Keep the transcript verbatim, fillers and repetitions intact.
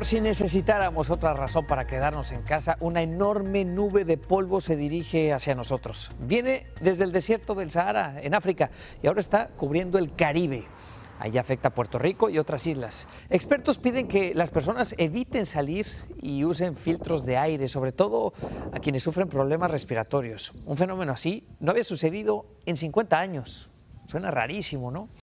Por si necesitáramos otra razón para quedarnos en casa, una enorme nube de polvo se dirige hacia nosotros. Viene desde el desierto del Sahara, en África, y ahora está cubriendo el Caribe. Allí afecta a Puerto Rico y otras islas. Expertos piden que las personas eviten salir y usen filtros de aire, sobre todo a quienes sufren problemas respiratorios. Un fenómeno así no había sucedido en cincuenta años. Suena rarísimo, ¿no?